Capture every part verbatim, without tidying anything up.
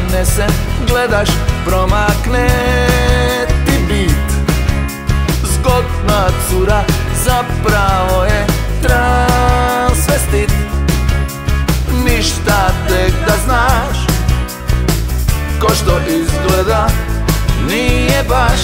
zanese, gledaš, promakne ti bit. Zgodna cura zapravo je transvestit. Ništa tek da znaš, ko što izgleda nije baš.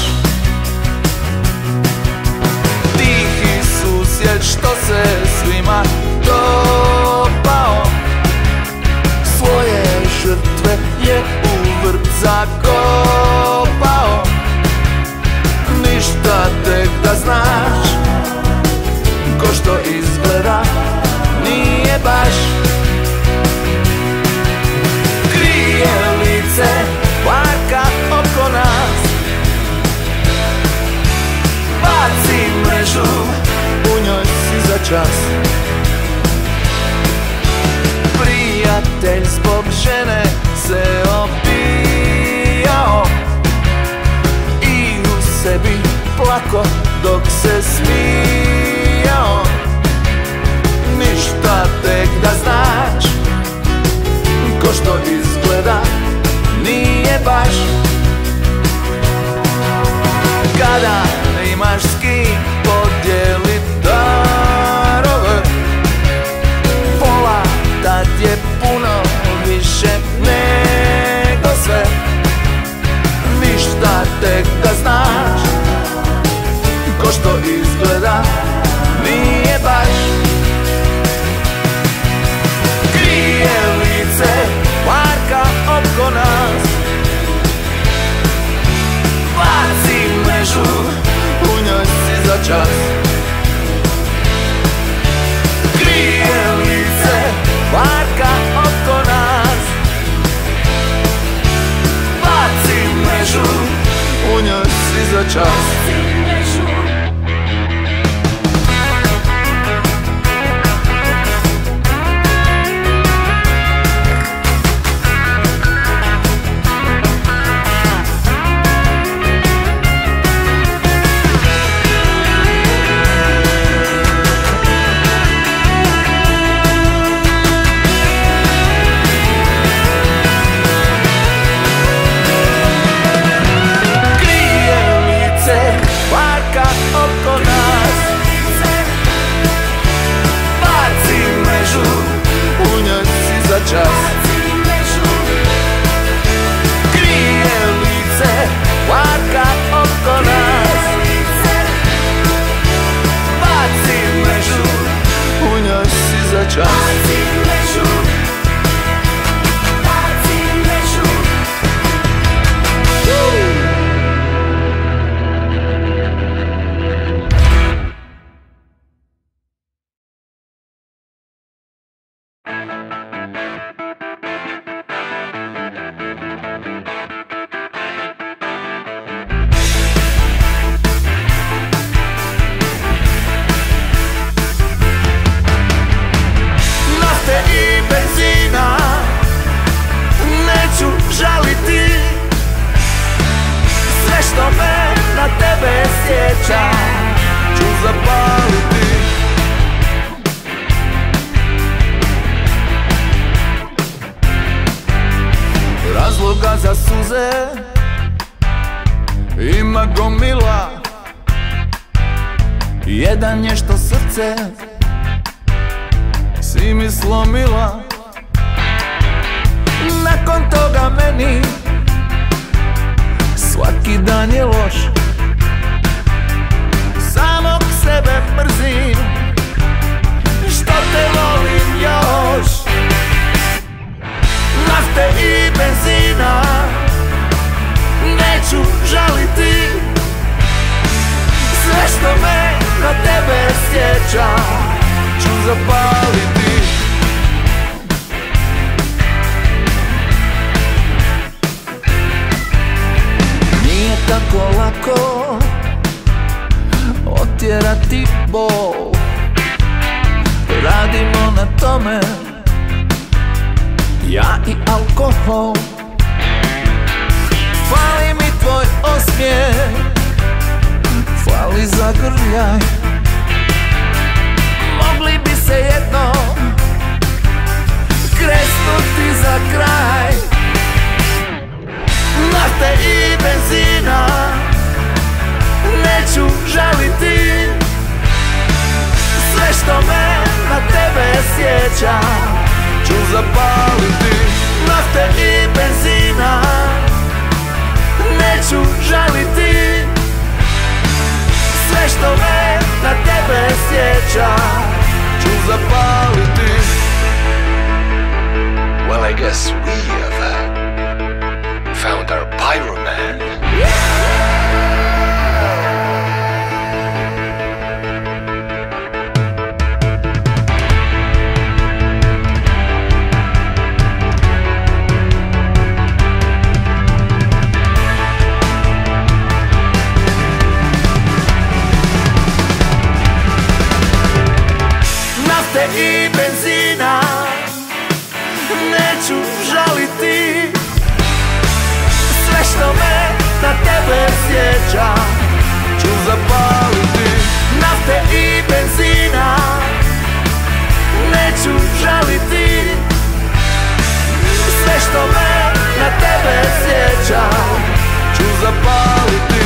Tihi susjed što se svima dopao, svoje žrtve je u vrt zakopao. Ništa tek da znaš, ko što izgleda nije baš. Krije lice varka oko nas, baci mrežu, u njoj si za čas. Prijatelj zbog žene se opijao i u sebi plako dok se smijao. Ništa tek da znaš, ko što izgleda nije baš. Kada imaš s kim podijelit darove, pola tad je puno više nego sve. Ništa tek da znaš, ko što izgleda nije baš. Krije lice varka oko nas, baci mrežu, u njoj si za čas. Krije lice varka oko nas, baci mrežu, u njoj si za čas. Krije lice varka oko nas, baci mrežu, u njoj si za čas. Što me na tebe sjeća, ću zapaliti. Razloga za suze ima gomila, jedan je što srce si mi slomila. Nakon toga meni svaki dan je loš, samog sebe mrzim, što te volim još. Nafte i benzina neću žaliti, sve što me na tebe sjeća ću zapaliti. Nije tako lako otjerati bol, radimo na tome, ja i alkohol. Fali mi tvoj osmijeh, fali zagrljaj, mogli bi se jednom kresnuti za kraj. sjećam ću zapaliti nafte i benzina. Neću žaliti sve što me na tebe sjeća ću zapaliti. Well, I guess we have uh, found our pyroman. Nafte i benzina neću žaliti sve što me na tebe sjeća ću zapaliti. Nafte i benzina neću žaliti sve što me na tebe sjeća ću zapaliti.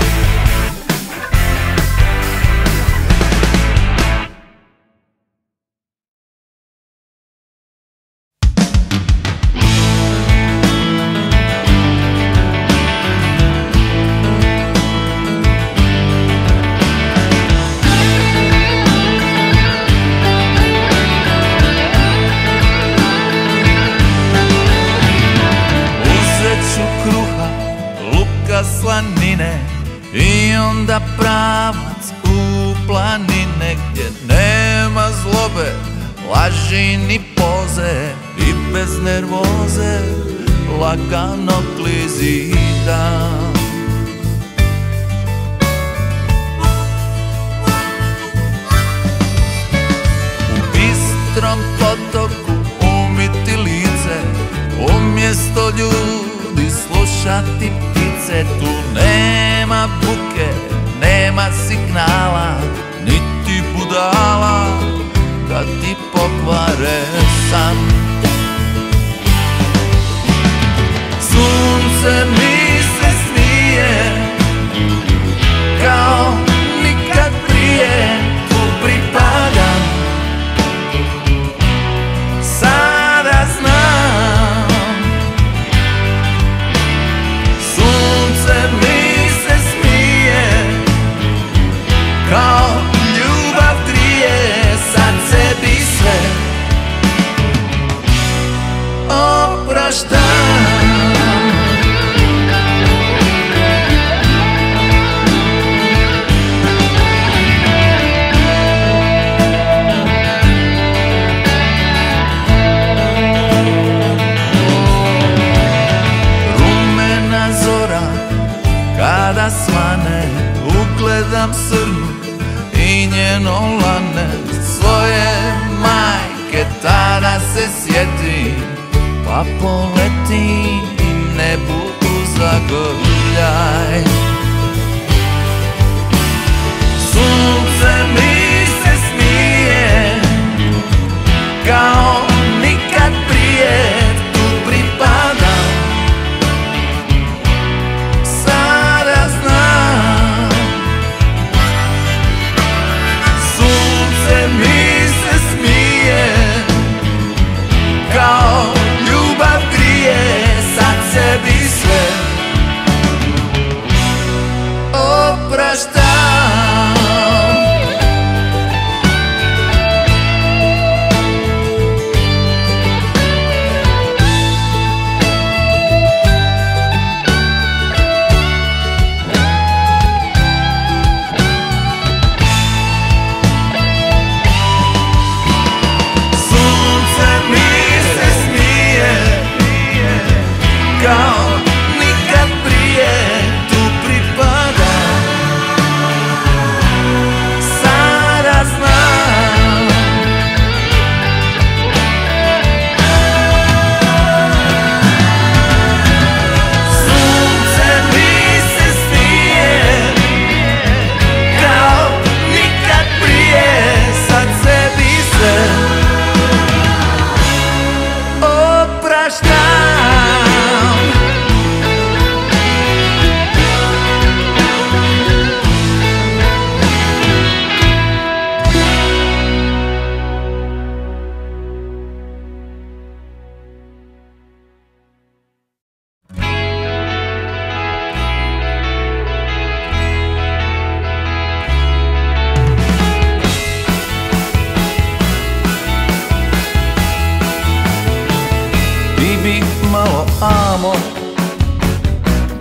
Slanine i onda pravac u planine gdje nema zlobe, laži ni poze i bez nervoze lagano klizidam. U bistrom potoku umiti lice, umjesto ljudi slušati ptice. Tu nema buke, nema signala, niti budala da ti pokvare san. Sunce mi se smije kao nikad prije, tu pripadam. Sada znam, sunce mi se smije kao ljubav trije, sad sebi sve opraštam. Kada svane, ugledam srnu i njeno lane, svoje majke tada se sjetim, pa poletim nebu zagrljaj. Sunce mi se smije kao nikad prije, tu pripadam. Mi se smije kao ljubav grije, sad sebi sve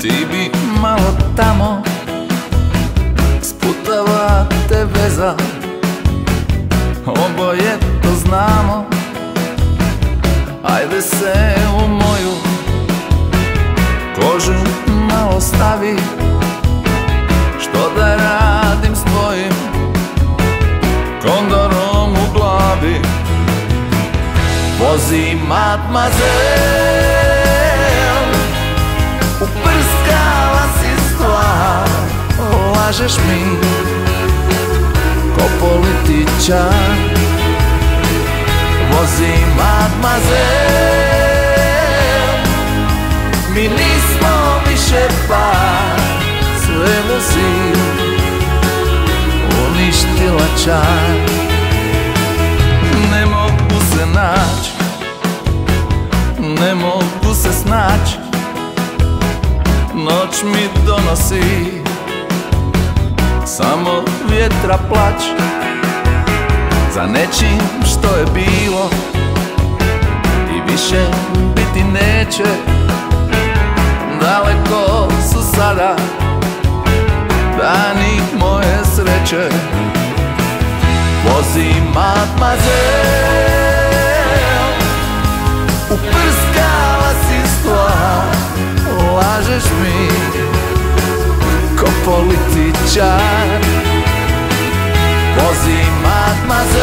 Ti bi malo tamo, sputava te veza, oboje to znamo. Ajde se u moju kožu malo stavi, što da radim s tvojim kondorom u glavi. Vozi matmazel, uprskala si stvar, lažeš mi ko političar. Vozi matmazel, mi nismo više par, svemu si uništila čar. Ne mogu se naći, ne mogu se snaći, noć mi donosi samo vjetra plać. Za nečim što je bilo i više biti neće, daleko su sada dani moje sreće. Vozi matmazel, uprskala si stvar, lažeš mi ko političar. Vozi matmazel,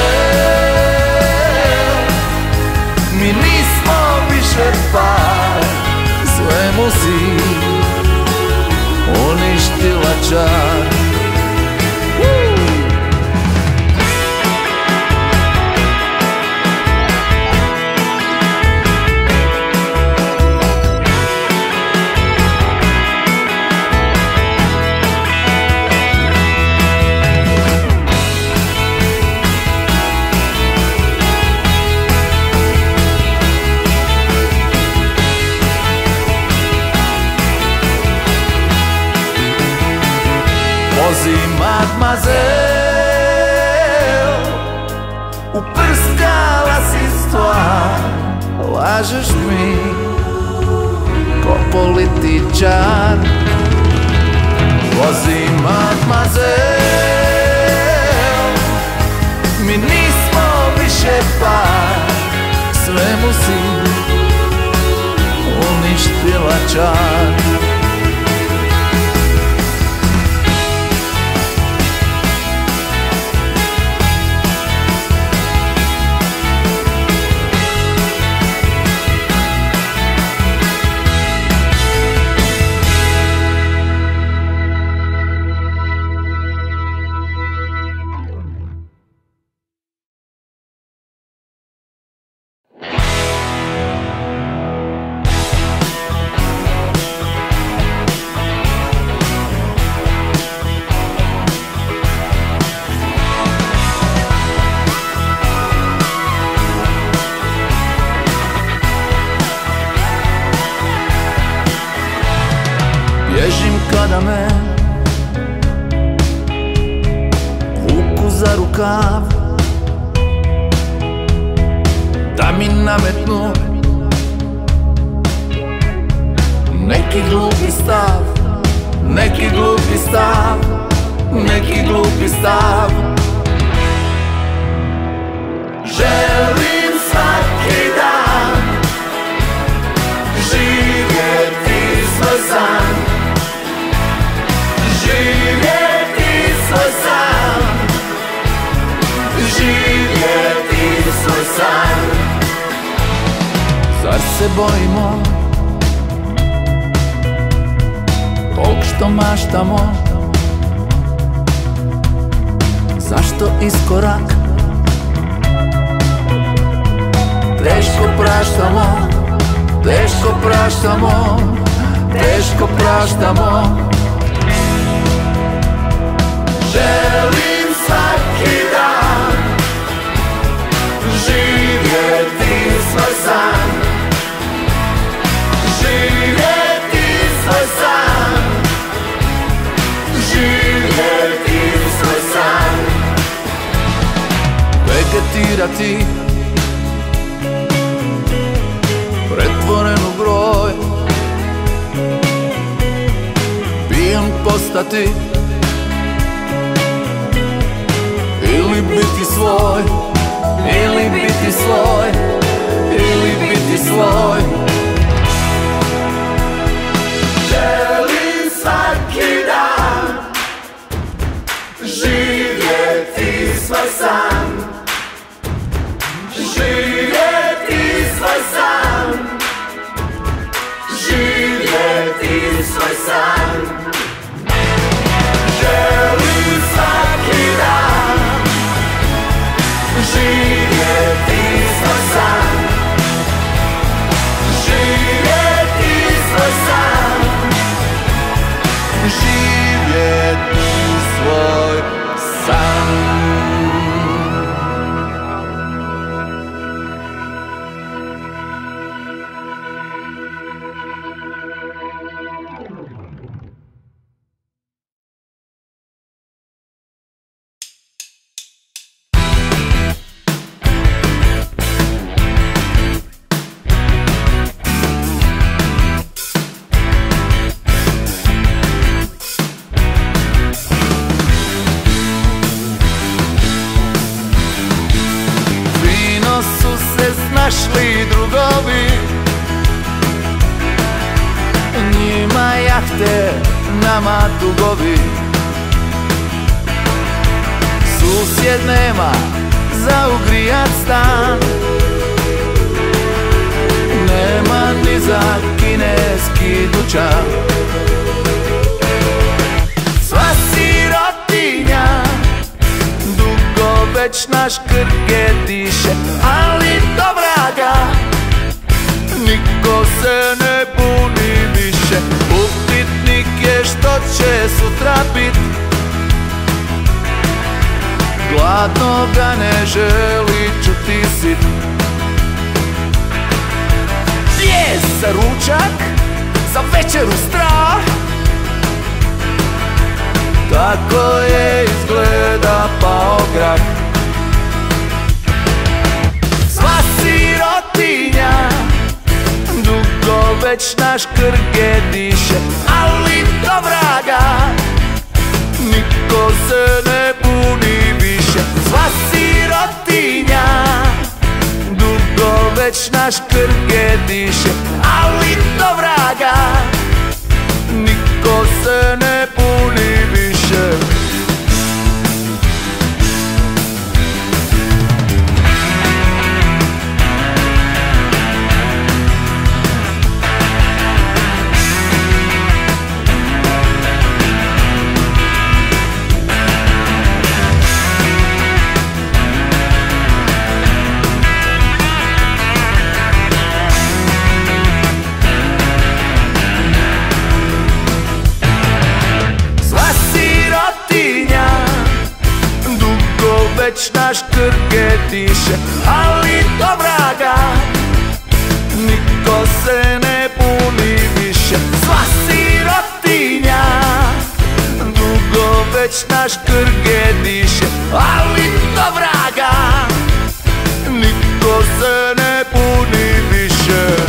mi nismo više par, svemu si uništila čar. Vozi matmazel, uprskala si stvar, lažeš mi ko političar. Vozi matmazel, mi nismo više par, svemu si uništila čar. Bježim kada me vuku za rukav, da mi nametnu neki glupi stav, neki glupi stav, neki glupi stav. Želim svaki dan živjeti svoj san, živjeti svoj san, živjeti svoj san. Zar se bojimo tog što maštamo? Zašto iskorak teško praštamo, teško praštamo, teško praštamo. Želim svaki dan živjeti svoj san, živjeti svoj san, živjeti svoj san. Vegetirati pretvoren u broj, ostati ili biti svoj, ili biti svoj, ili biti svoj. Želim svaki dan živjeti svoj san, živjeti svoj san, živjeti svoj san. Želim svaki dan živjeti svoj san, živjeti svoj san, živjeti svoj san. našli drugovi, njima jahte, nama dugovi. Susjed nema za ugrijat stan, nema ni za kineski dućan. Sva sirotinja dugo već naš krke diše, ali do vraga niko se ne buni više. Upitnik je što će sutra bit, gladno ga ne želi čuti sit. Gdje za ručak, za večeru strah, tako je izgleda pao grah. Sva sirotinja dugo već naš krke diše, ali do vraga niko se ne buni više. Sva sirotinja dugo već naš krke diše, ali do vraga niko se ne buni više. Već naš krke diše, ali do vraga niko se ne buni više. Sva sirotinja dugo već naš krke diše, ali do vraga niko se ne buni više.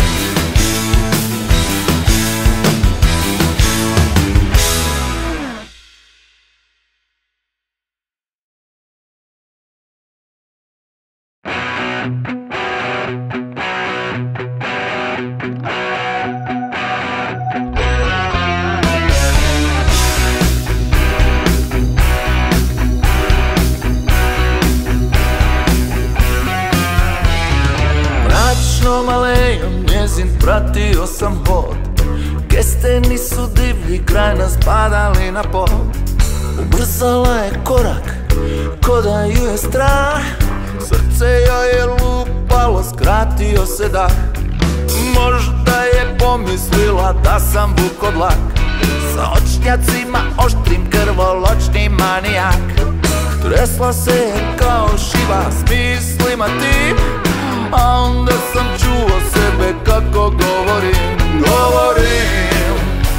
Mračnom alejom njezin pratio sam hod, kesteni su divlji kraj nas padali na pod. Ubrzala je korak, ko da ju je strah, srce joj je lupalo, skratio se dah. Možda je pomislila da sam vukodlak, sa očnjacima oštrim, krvoločni manijak. Tresla se kao šiva s mislima tim, a onda sam čuo sebe kako govorim, govorim.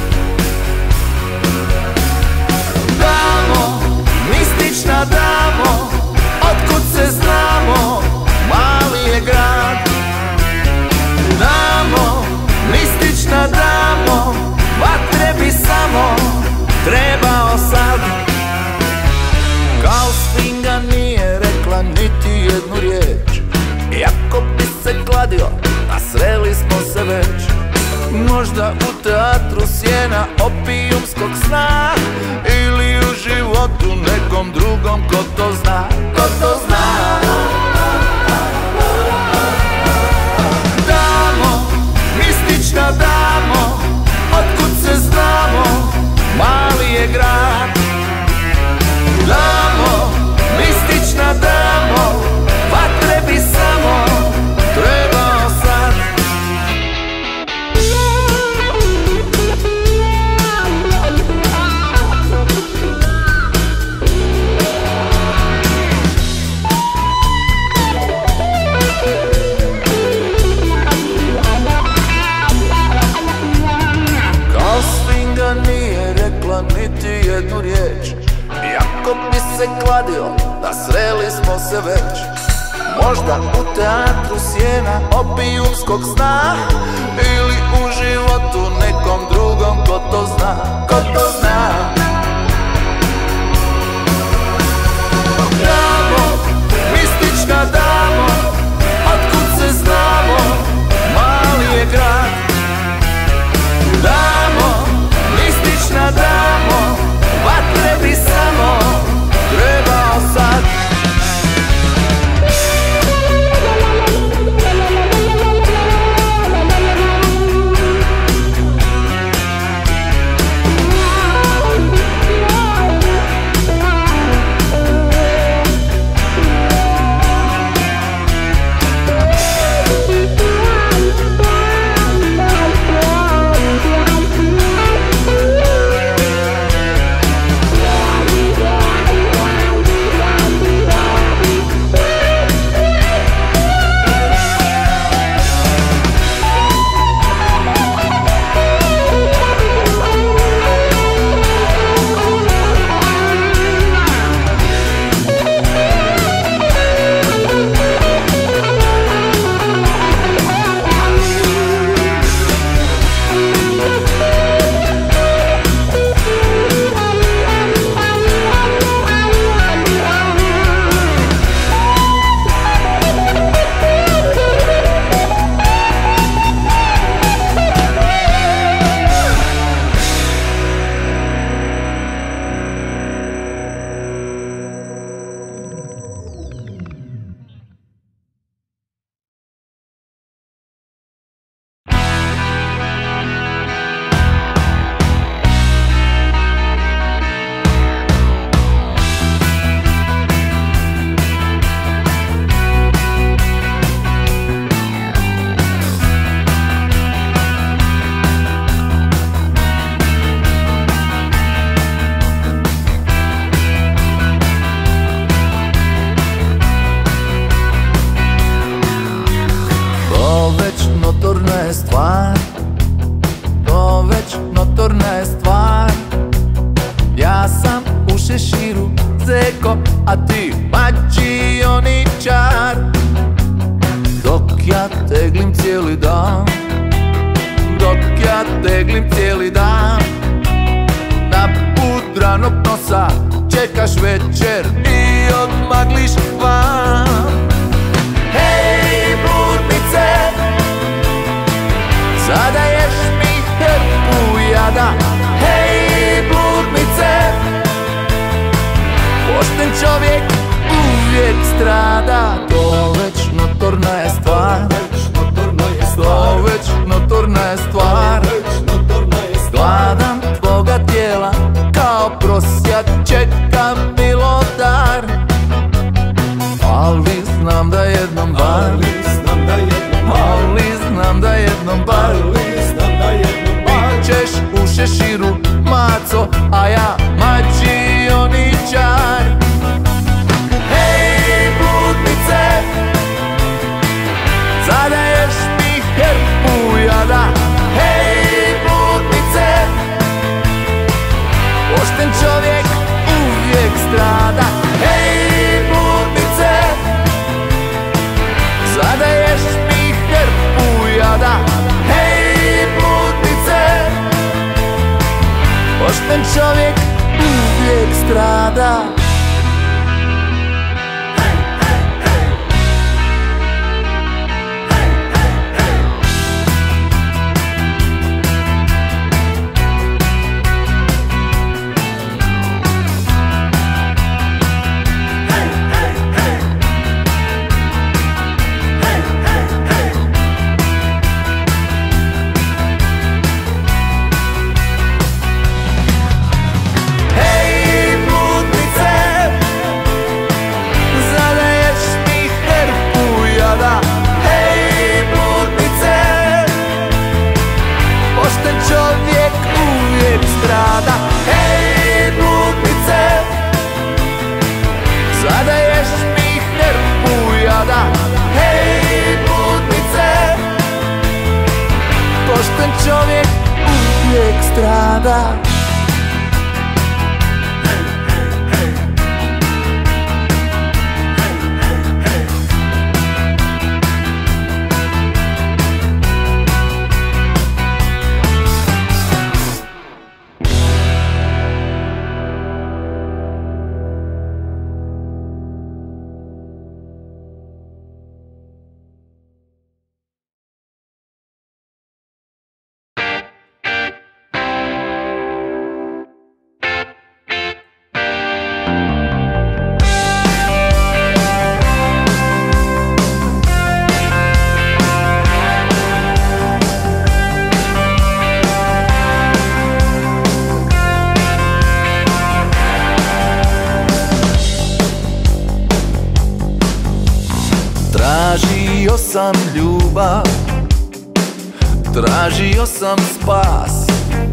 Damo, mistična damo, otkud se znamo, mali je grad. Damo, mistična damo, vatre bi samo trebao Možda u teatru sjena opijumskog sna, ili u životu nekom drugom, ko to zna, ko to zna. Damo, mistična damo, otkud se znamo, mali je grad. Damo, mistična damo, vatre bi samo trebao sad. Kao svinga nije rekla niti jednu riječ, iako bi se kladio da sreli smo se već. Možda u teatru sjena opijumskog sna, ili u životu nekom drugom, ko to zna, ko to zna. Damo, mistična damo, otkud se znamo, mali je grad. Damo, mistična damo, vatre bi samo trebao sad. Čovjek uvijek strada. Pošten čovjek uvijek strada. Tražio sam ljubav, tražio sam spas,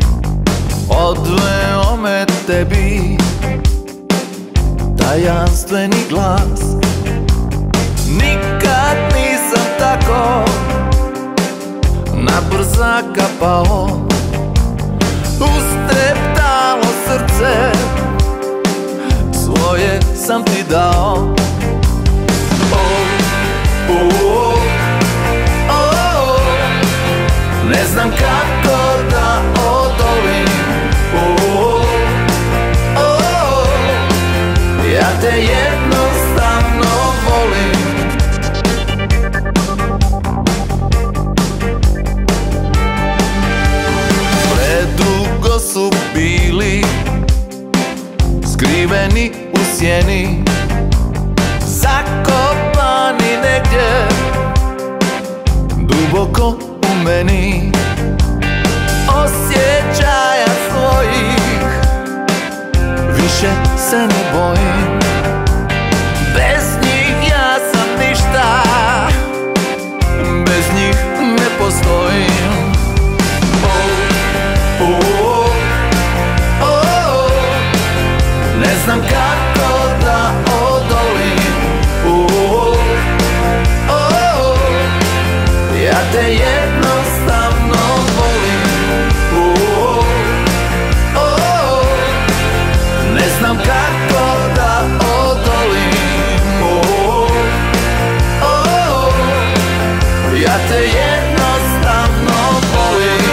odveo me tebi tajanstveni glas. Nikad nisam tako na brzaka pao, ustreptalo srce svoje sam ti dao. Oh, oh, ne znam kako da odolim. Oh, oh, ja te jednostavno volim. Predugo su bili skriveni u sjeni, zakopani negdje duboko u meni. Osjećaja svojih više se ne bojim, bez njih ja sam ništa, bez njih ne postojim. Oh, oh, oh, ne znam kako da odolim. Oh, oh, ja te jednostavno volim. Oh, oh, ne znam kako da odolim. Oh, oh, ja te jednostavno volim.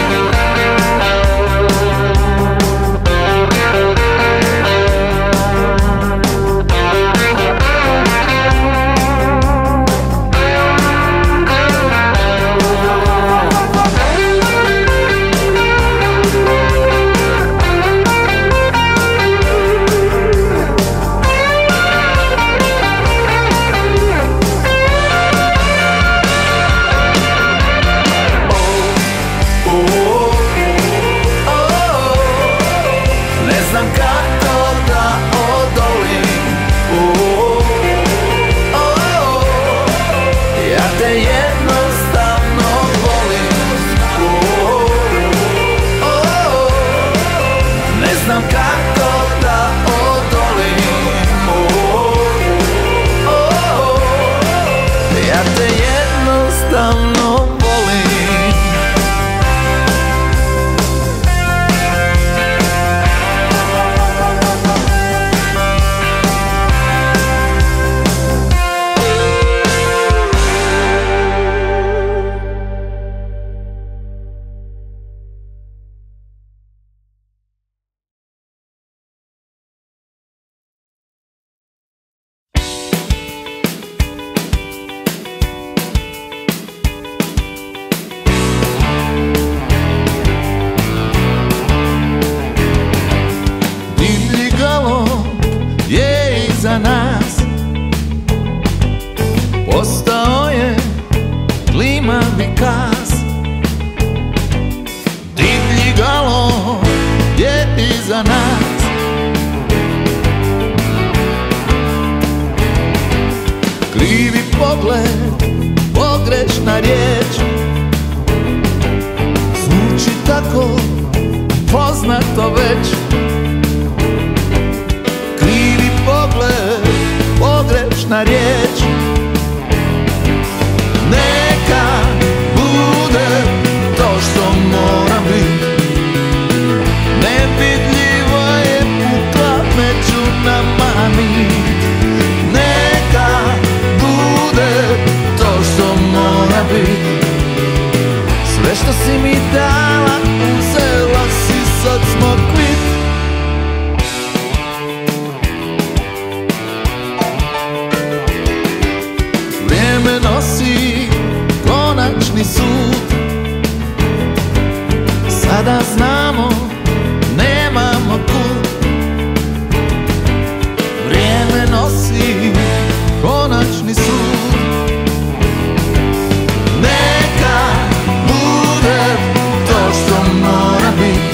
Za nas postao je klimavi kas. Divlji galon je iza nas. Krivi pogled, pogrešna riječ, zvuči tako poznato već. Pogled, pogrešna riječ, neka bude to što moram bit. Nevidljiva je pukla među nama nit. Neka bude to što mora bit. Sve što si mi dala uzela si, sad smo kvit. Vrijeme nosi konačni sud. Sada znamo, nemamo kud. Vrijeme nosi konačni sud. Neka bude to što mora bit.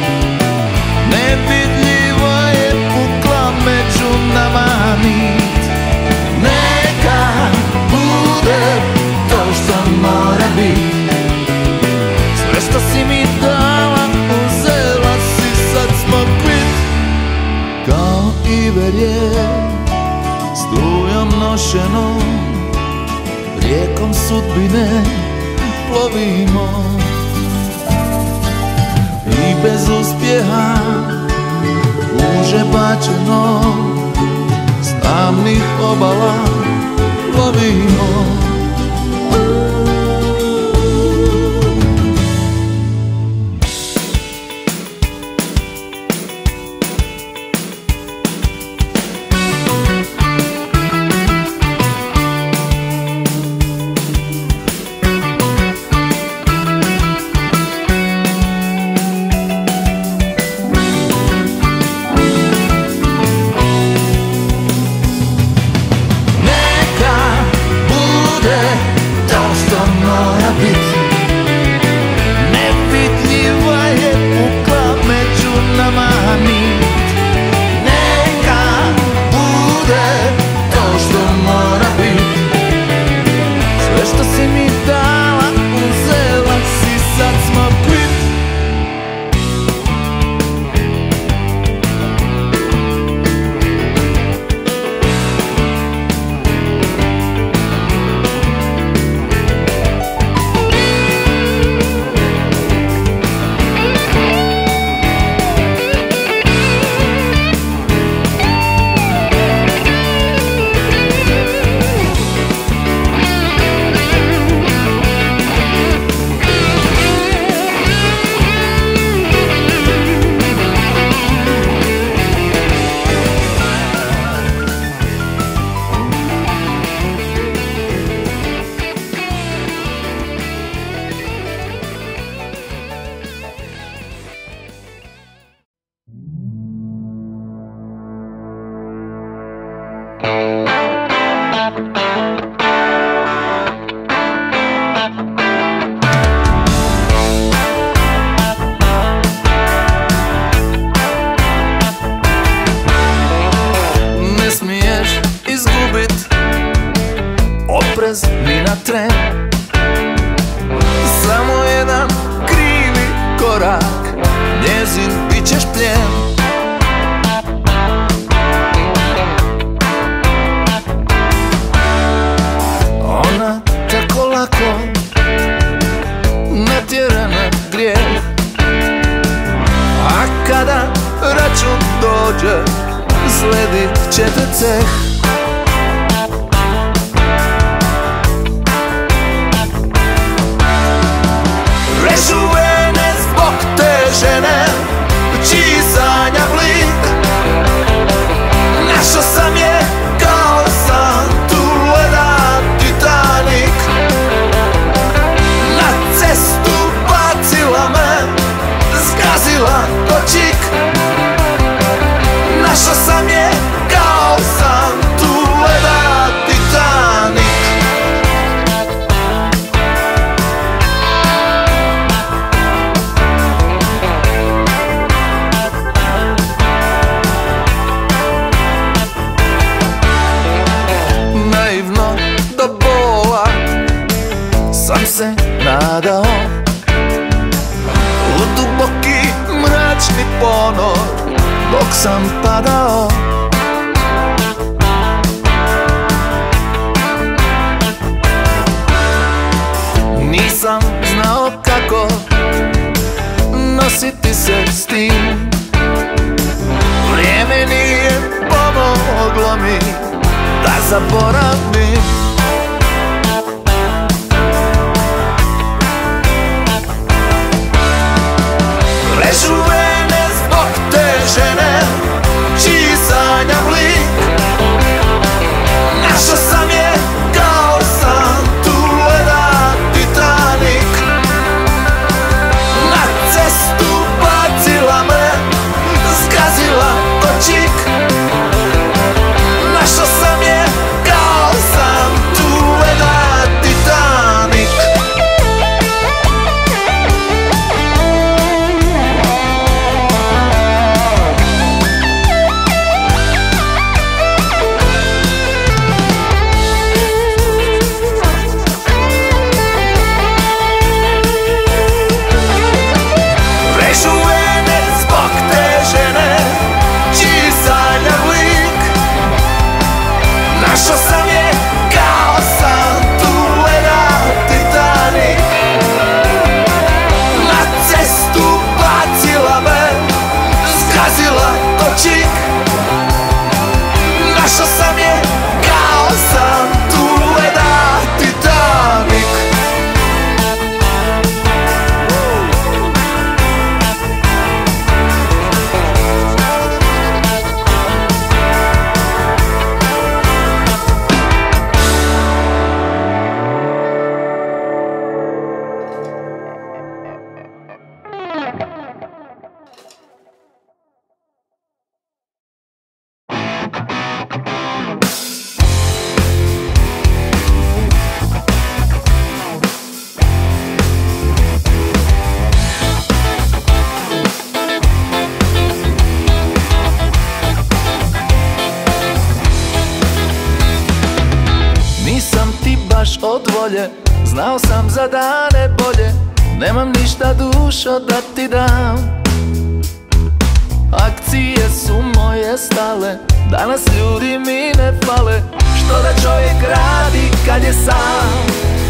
Nevidljiva je pukla među nama nit. Neka bude to što mora bit. Sve što si mi dala uzela si, sad smo kvit. Kao iverje strujom nošeno, rijekom sudbine plovimo. I bez uspjeha uže bačeno, s tamnih obala plovimo. Nevidljiva je pukla među nama nit. Neka bude to što mora bit. Sve što si mi dala uzela si, sad smo kvit. Ne smiješ izgubit oprez ni na tren. Samo jedan krivi korak, njezin bit ćeš plijen. Ona tako lako natjera na grijeh, a kada račun dođe sledit će te ceh. Režu vene zbog te žene, čiji sanja blik. Našao sam je kao san, tu leda Titanik. Na cestu bacila me, zgazila ko čik. Našao sam je kao san, tu leda Titanik. Naivno do bola sam se nadao, u duboki mračni ponor dok sam padao. Nisam znao kako se s tim. Vrijeme nije pomoglo mi da zaboravim. Režu vene zbog te žene čiji sanjam lik. Našao sam je kao san, tu leda Titanik. Na cestu bacila me, zgazila kočik. Našao sam je kao san, tu leda Titanik. Režu vene zbog te žene čiji sanjam lik. Našao sam je kao san, tu leda Titanik. Na cestu bacila me, zgazila kočik. Našao sam je kao san, tu leda Titanik. Nisam ti baš od volje, znao sam za dane bolje. Nemam ništa dušo da ti dam. Akcije su moje stale, danas ljudi mi ne fale. Što da čovjek radi kad je sam?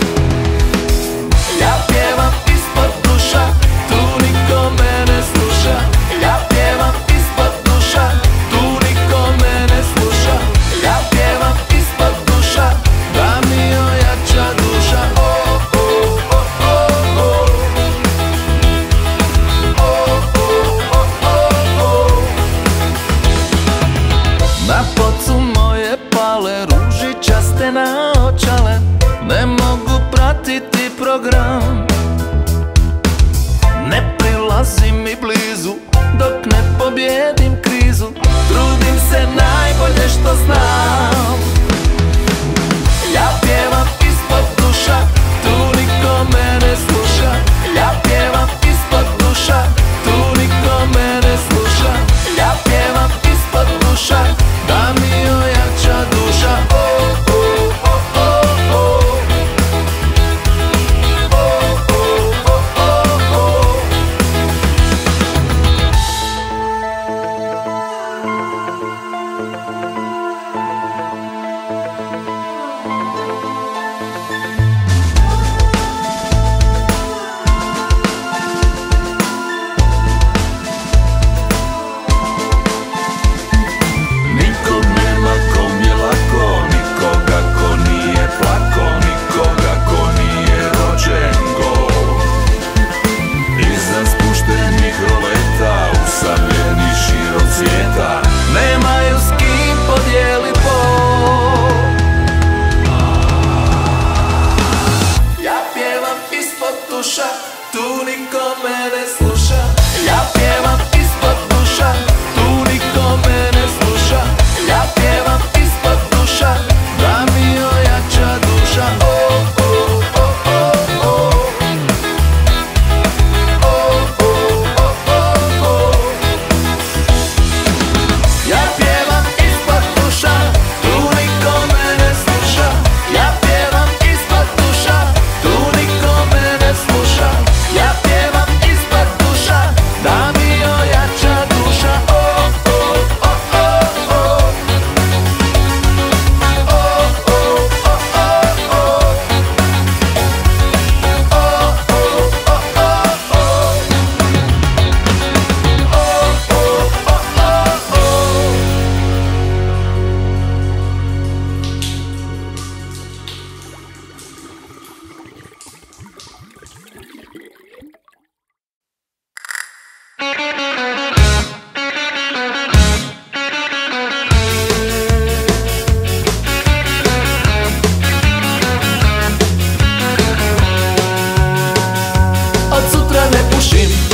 Ja pjevam ispod duša, tu niko me ne sluša. Ja pjevam ispod duša, tu niko me ne sluša. Ja pjevam ispod duša, da mi ojača duša. Oh, oh, oh, oh, oh. Oh, oh, oh, oh. Na pocu moje pale, ružičaste naočale. Ne mogu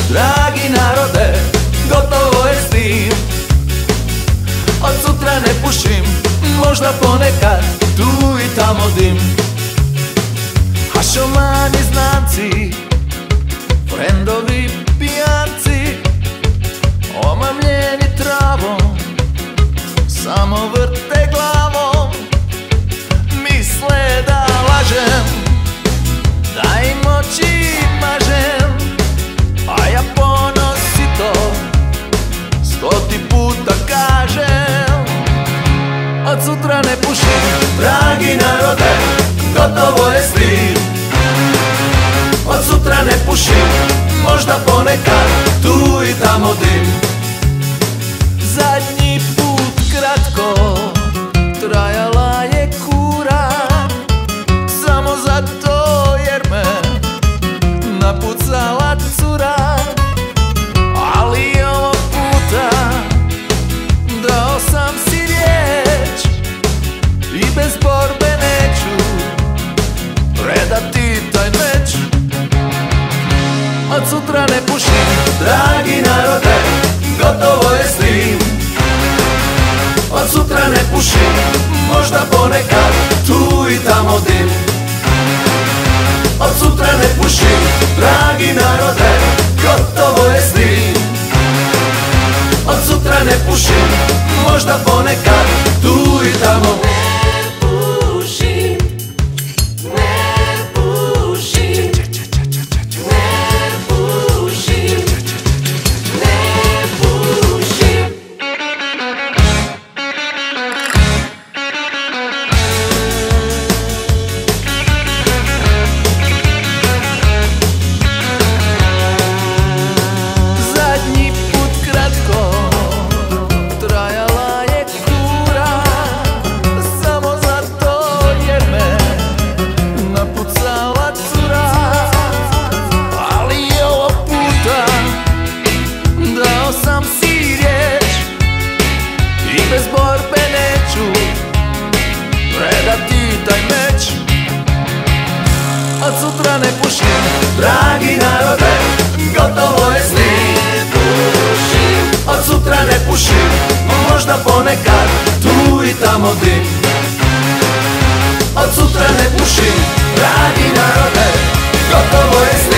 dragi narode, gotovo je s tim. Od sutra ne pušim, možda ponekad tu i tamo dim. Hašomani znanci, frendovi pijanci, omamljeni travom, samo vrte glavom. Misle da lažem, da im oči mažem, a ja ponosito stoti puta kažem. Od sutra ne pušim, dragi narode, gotovo je s tim. Od sutra ne pušim, možda ponekad tu i tamo dim. Zadnji put kratko trajala je kura, samo zato jer me napucala cura. Ali ovog puta dao sam si riječ i bez borbe neću predati taj meč. Od sutra ne pušim, dragi narode, gotovo je s tim. Od sutra ne pušim, možda ponekad tu i tamo dim. Od sutra ne pušim, dragi narode, gotovo je s tim. Od sutra ne pušim, možda ponekad tu i tamo. Bez borbe neću predati taj meč. Od sutra ne pušim, dragi narode, gotovo je s tim. Od sutra ne pušim, možda ponekad tu i tamo dim. Od sutra ne pušim, dragi narode, gotovo je s tim.